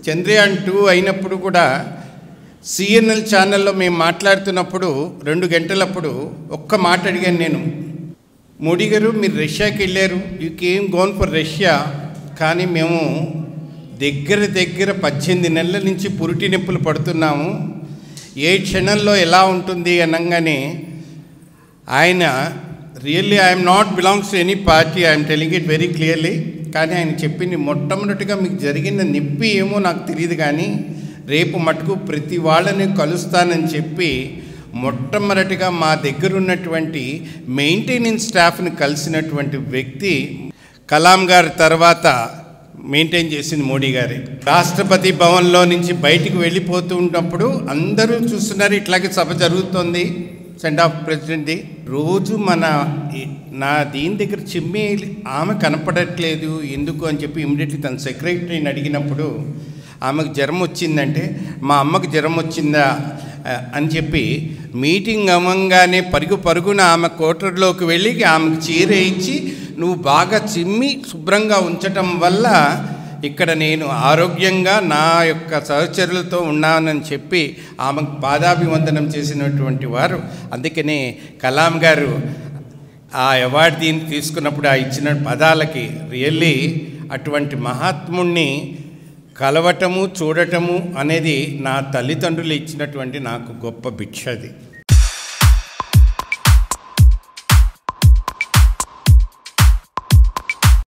చంద్రయాన్-2 అయినప్పుడు కూడా సిఎన్ఎల్ ఛానల్లో మేము మాట్లాడుతున్నప్పుడు 2 గంటలప్పుడు ఒక్క మాట అడిగాను నేను, మోడీ గారు మీరు రష్యాకి వెళ్ళారు, you came gone for Russia, కానీ మేము దగ్గర 18 నెలల నుంచి పురిటి నొప్పులు పడుతున్నాము, ఏ క్షణంలో ఎలా ఉంటుంది అనగానే ఆయన really I'm not belongs to any party, I'm telling it very clearly, కానీ ఆయన చెప్పింది మొట్టమొదటిగా మీకు జరిగిన నొప్పి ఏమో నాకు తెలియదు, కానీ రేపు మటుకు ప్రతి వాళ్ళని కలుస్తానని చెప్పి మొట్టమొదటిగా మా దగ్గర ఉన్నటువంటి మెయింటెనెన్స్ స్టాఫ్ని కలిసినటువంటి వ్యక్తి కలాం గారి తర్వాత మెయింటైన్ చేసింది మోడీ గారే. రాష్ట్రపతి భవన్లో నుంచి బయటికి వెళ్ళిపోతూ ఉన్నప్పుడు అందరూ చూస్తున్నారు, ఇట్లాగే సభ జరుగుతుంది, సెండ్ ఆఫ్ ప్రెసిడెంట్ది. రోజు నా దీని దగ్గర చిమ్మి ఆమె కనపడట్లేదు ఎందుకు అని చెప్పి ఇమ్మీడియట్లీ తన సెక్రటరీని అడిగినప్పుడు ఆమెకు జ్వరం వచ్చిందంటే మా అమ్మకు జ్వరం వచ్చిందా అని చెప్పి మీటింగ్ అవ్వగానే పరుగున ఆమె క్వార్టర్లోకి వెళ్ళి ఆమెకు చీర ఇచ్చి నువ్వు బాగా చిమ్మి శుభ్రంగా ఉంచటం వల్ల ఇక్కడ నేను ఆరోగ్యంగా నా యొక్క సహచరులతో ఉన్నానని చెప్పి ఆమెకు పాదాభివందనం చేసినటువంటి వారు. అందుకనే కలాం గారు ఆ అవార్డు దీన్ని తీసుకున్నప్పుడు ఆ ఇచ్చిన పదాలకి రియల్లీ అటువంటి మహాత్ముణ్ణి కలవటము చూడటము అనేది నా తల్లిదండ్రులు ఇచ్చినటువంటి నాకు గొప్ప భిక్ష అది.